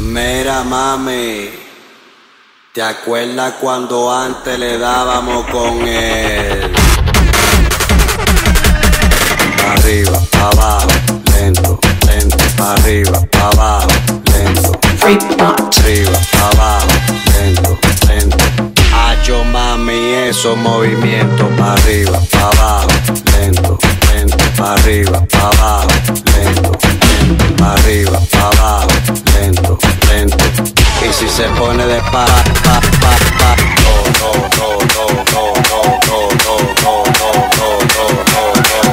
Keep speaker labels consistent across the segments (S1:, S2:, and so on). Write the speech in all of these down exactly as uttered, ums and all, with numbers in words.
S1: Mira mami, ¿te acuerdas cuando antes le dábamos con él? Pa' arriba, pa' abajo, lento, lento, pa' arriba, pa' abajo, lento, arriba, pa' abajo, lento, lento. Hacho mami, esos movimientos, pa' arriba, pa' abajo, lento, lento, pa' arriba, pa' abajo, lento, lento, pa' arriba, pa' abajo, lento, lento. Y si se pone de pa, pa, pa, pa, do, do, do, do, do, do, do, do, do, do, do.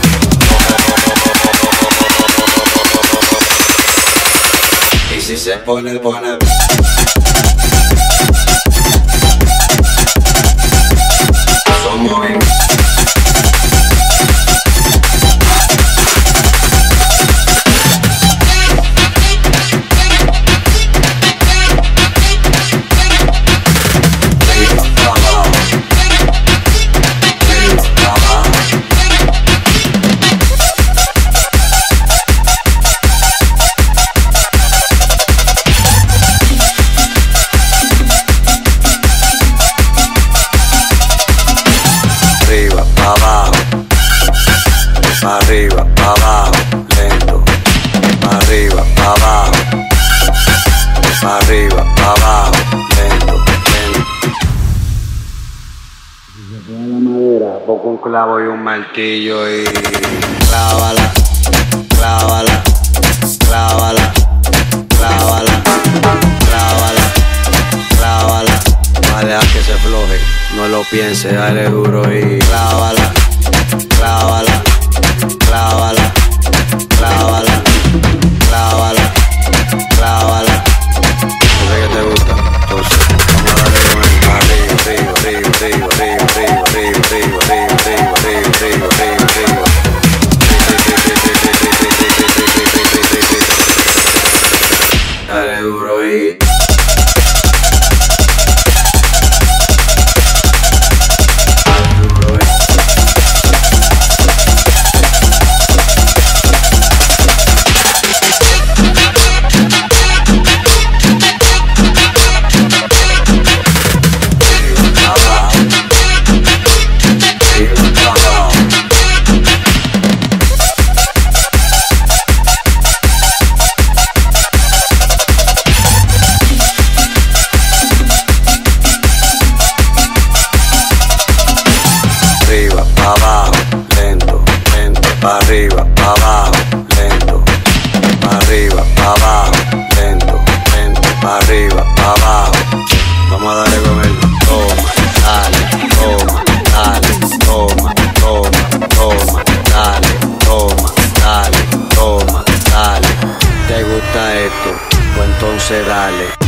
S1: Y si se pone, pone. Somos bien. Pa' arriba, pa' abajo, lento. Pa' arriba, pa' abajo. Pa' arriba, pa' abajo, lento, lento. Si se pone la madera, pongo un clavo y un martillo y clávala, clávala, clávala, clávala, clávala, clávala. Va a dejar que se floje, no lo piense, dale duro y clávala, clávala. Clávala, clávala, clávala, clávala. Yo sé que te gusta, entonces vamos a darle con el arriba, arriba, arriba, arriba, arriba, arriba, arriba, arriba, arriba, arriba, arriba, arriba, arriba. Dale duro y pa' arriba, pa' abajo, lento. Pa' arriba, pa' abajo, lento, lento. Pa' arriba, pa' abajo. Vamos a darle con él. Toma, dale, toma, dale, toma, toma, toma, dale, toma, dale, toma, dale. ¿Te gusta esto? Pues entonces dale.